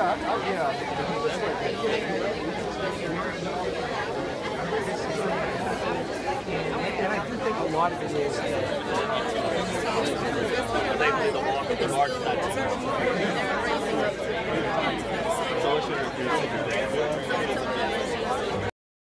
And I do think a lot of it is. They play the walk of the march.